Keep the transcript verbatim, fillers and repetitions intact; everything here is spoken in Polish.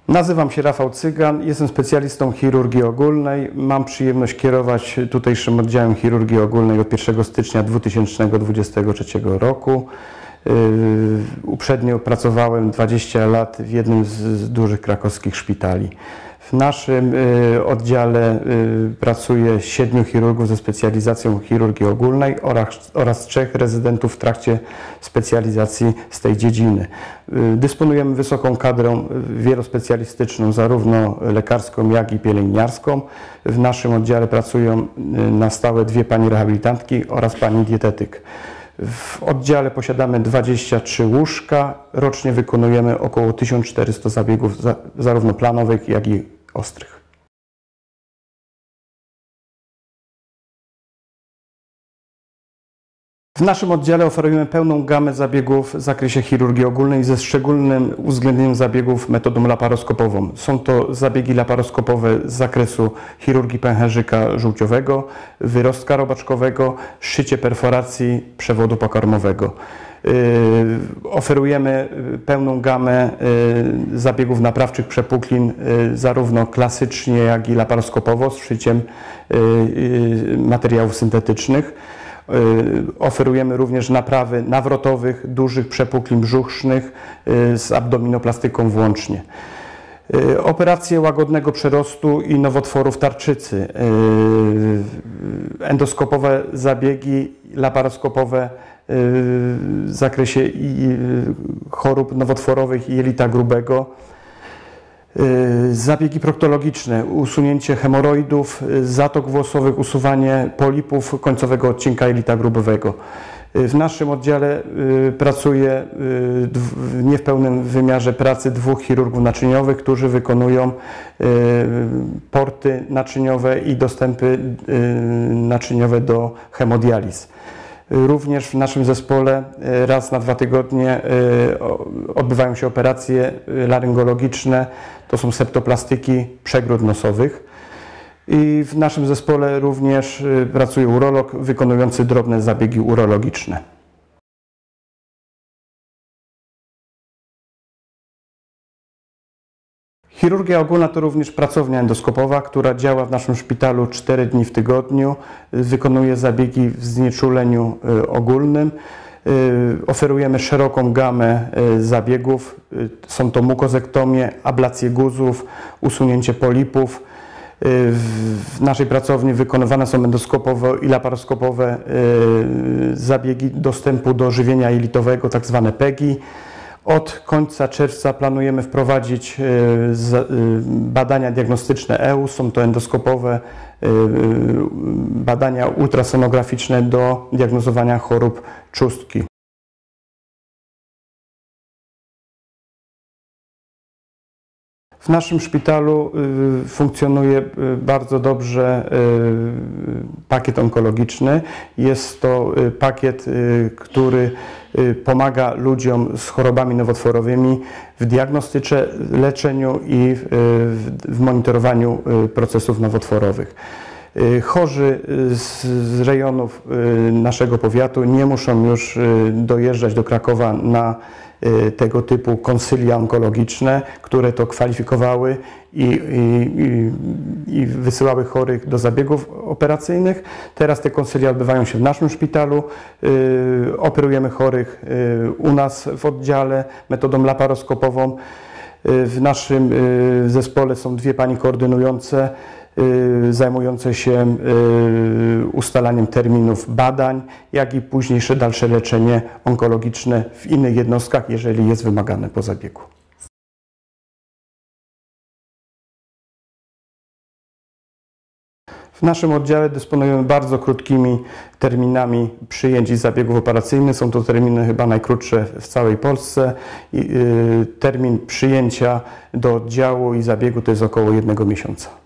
Nazywam się Rafał Cygan, jestem specjalistą chirurgii ogólnej. Mam przyjemność kierować tutejszym oddziałem chirurgii ogólnej od pierwszego stycznia dwa tysiące dwudziestego trzeciego roku. Yy, uprzednio pracowałem dwadzieścia lat w jednym z, z dużych krakowskich szpitali. W naszym y, oddziale y, pracuje siedmiu chirurgów ze specjalizacją chirurgii ogólnej oraz, oraz trzech rezydentów w trakcie specjalizacji z tej dziedziny. Y, dysponujemy wysoką kadrą wielospecjalistyczną, zarówno lekarską, jak i pielęgniarską. W naszym oddziale pracują y, na stałe dwie pani rehabilitantki oraz pani dietetyk. W oddziale posiadamy dwadzieścia trzy łóżka. Rocznie wykonujemy około tysiąc czterysta zabiegów zarówno planowych, jak i ostrych. W naszym oddziale oferujemy pełną gamę zabiegów w zakresie chirurgii ogólnej ze szczególnym uwzględnieniem zabiegów metodą laparoskopową. Są to zabiegi laparoskopowe z zakresu chirurgii pęcherzyka żółciowego, wyrostka robaczkowego, szycie perforacji przewodu pokarmowego. Yy, oferujemy pełną gamę yy, zabiegów naprawczych przepuklin, yy, zarówno klasycznie, jak i laparoskopowo z szyciem yy, yy, materiałów syntetycznych. Oferujemy również naprawy nawrotowych, dużych przepuklin brzusznych z abdominoplastyką włącznie. Operacje łagodnego przerostu i nowotworów tarczycy, endoskopowe zabiegi laparoskopowe w zakresie chorób nowotworowych i jelita grubego, zabiegi proktologiczne, usunięcie hemoroidów, zatok włosowych, usuwanie polipów końcowego odcinka jelita grubowego. W naszym oddziale pracuje nie w pełnym wymiarze pracy dwóch chirurgów naczyniowych, którzy wykonują porty naczyniowe i dostępy naczyniowe do hemodializ. Również w naszym zespole raz na dwa tygodnie odbywają się operacje laryngologiczne, to są septoplastyki przegród nosowych. I w naszym zespole również pracuje urolog wykonujący drobne zabiegi urologiczne. Chirurgia ogólna to również pracownia endoskopowa, która działa w naszym szpitalu cztery dni w tygodniu. Wykonuje zabiegi w znieczuleniu ogólnym. Oferujemy szeroką gamę zabiegów. Są to mukozektomie, ablacje guzów, usunięcie polipów. W naszej pracowni wykonywane są endoskopowe i laparoskopowe zabiegi dostępu do żywienia jelitowego, tak zwane pegi. Od końca czerwca planujemy wprowadzić badania diagnostyczne E U. Są to endoskopowe badania ultrasonograficzne do diagnozowania chorób trzustki. W naszym szpitalu funkcjonuje bardzo dobrze pakiet onkologiczny. Jest to pakiet, który pomaga ludziom z chorobami nowotworowymi w diagnostyce, leczeniu i w monitorowaniu procesów nowotworowych. Chorzy z rejonów naszego powiatu nie muszą już dojeżdżać do Krakowa na tego typu konsylia onkologiczne, które to kwalifikowały i, i, i wysyłały chorych do zabiegów operacyjnych. Teraz te konsylia odbywają się w naszym szpitalu. Operujemy chorych u nas w oddziale metodą laparoskopową. W naszym zespole są dwie pani koordynujące, zajmujące się ustalaniem terminów badań, jak i późniejsze dalsze leczenie onkologiczne w innych jednostkach, jeżeli jest wymagane po zabiegu. W naszym oddziale dysponujemy bardzo krótkimi terminami przyjęć i zabiegów operacyjnych. Są to terminy chyba najkrótsze w całej Polsce. Termin przyjęcia do oddziału i zabiegu to jest około jednego miesiąca.